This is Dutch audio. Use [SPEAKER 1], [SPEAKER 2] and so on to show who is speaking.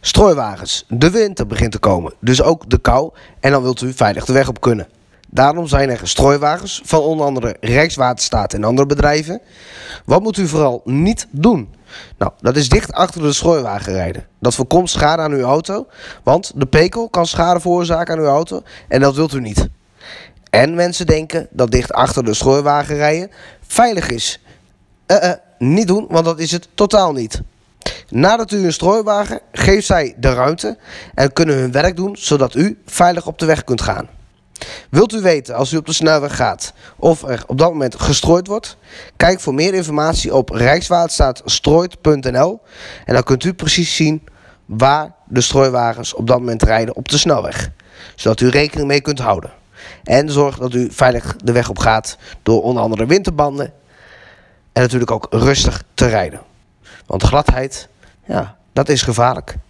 [SPEAKER 1] Strooiwagens. De winter begint te komen, dus ook de kou en dan wilt u veilig de weg op kunnen. Daarom zijn er strooiwagens van onder andere Rijkswaterstaat en andere bedrijven. Wat moet u vooral niet doen? Nou, dat is dicht achter de strooiwagen rijden. Dat voorkomt schade aan uw auto, want de pekel kan schade veroorzaken aan uw auto en dat wilt u niet. En mensen denken dat dicht achter de strooiwagen rijden veilig is. Niet doen, want dat is het totaal niet. Nadat u een strooiwagen, geeft zij de ruimte en kunnen hun werk doen zodat u veilig op de weg kunt gaan. Wilt u weten als u op de snelweg gaat of er op dat moment gestrooid wordt? Kijk voor meer informatie op rijkswaterstaatstrooit.nl en dan kunt u precies zien waar de strooiwagens op dat moment rijden op de snelweg. Zodat u rekening mee kunt houden. En zorg dat u veilig de weg op gaat door onder andere winterbanden en natuurlijk ook rustig te rijden. Want gladheid, ja, dat is gevaarlijk.